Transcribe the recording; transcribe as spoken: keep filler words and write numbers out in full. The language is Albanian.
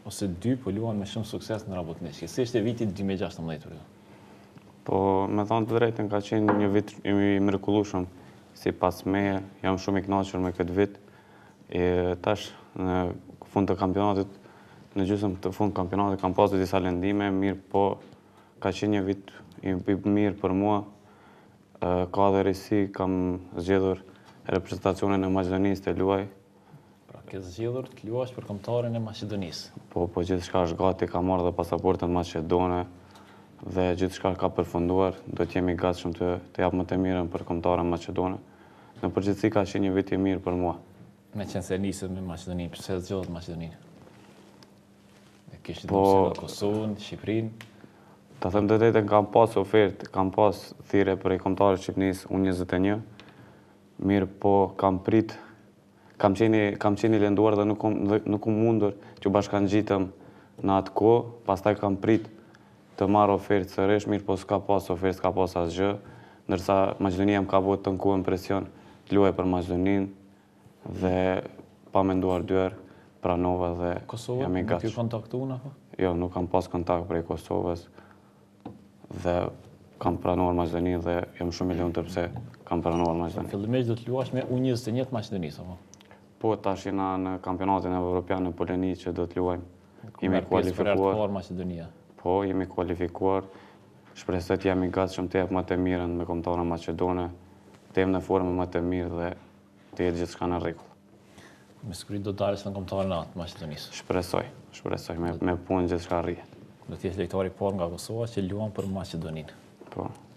ose dy, po luan me shumë sukses në Rabotniqi. Si ishte viti dy mijë e gjashtëmbëdhjetë për ju? Po, me thonë të drejtën, ka qenë një vit i mrekullueshëm. Si pas meje, jam shumë i kënaqur me këtë vit. E tash, në fund të kampionatit, në gjysmë të fund kampionatit, kam pasur disa lëndime, mirë po, ka qenë një vit i mirë për mua. Ka dhe risi, kam zgjedhur reprezentacionin e Maqedonisë të luaj. Pra, ke zgjedhur të luash për kombëtaren e Maqedonisë. Po, po gjithçka është gati, ka marrë dhe pasaportën maqedone dhe gjithçka ka përfunduar, do të jemi gatshëm të, të jap më të mirën për kombëtaren maqedone. Në përgjithësi ka qenë një vit i mirë për mua. Me qenë se nisët me Maqedoninë, pse zgjodhët Maqedoninë? E kishit Po, mësuar Kosovën, Shqipërinë? Ta them të drejtën, kam pas ofertë, kam pas thirrje për i kombëtarët Shqipënisë U njëzet e një, mirë po kam prit, kam qenë, kam qenë i lënduar dhe nuk, nuk um mundur që bashkangjitëm në atë kohë, pastaj kam prit të marrë ofertë sërish, mirë po s'ka pas ofertë, s'ka pas asgjë, ndërsa Maqedonia më ka vënë të nkuën presion të luaj për Maqedoninë dhe pa menduar dy herë pranova dhe Kosovën, jam i nuk ju gatshëm. kontaktuan apo? Jo, nuk kam pas kontakt prej Kosovës dhe kam pranuar Maqedoninë dhe jam shumë i lumtur pse kam pranuar Maqedoninë. Fillimisht do të luash me U njëzet e një të Maqedonisë, apo? Po, tash jena në kampionatin evropian në Poloni që do të luajmë. Jemi Merr pjesë për herë të kualifikuar. parë Maqedonia. Po, jemi kualifikuar. Shpresoj të jam i gatshëm të jap më të mirën me kombëtarën maqedone, të jem në formë më të mirë dhe të jetë gjithçka në rregull. Me siguri do dalësh në kombëtaren e të Maqedonisë. Shpresoj, shpresoj me, me punë gjithçka rrihet. Do të jesh lojtari i parë nga Kosova që luan për Maqedoninë. Po.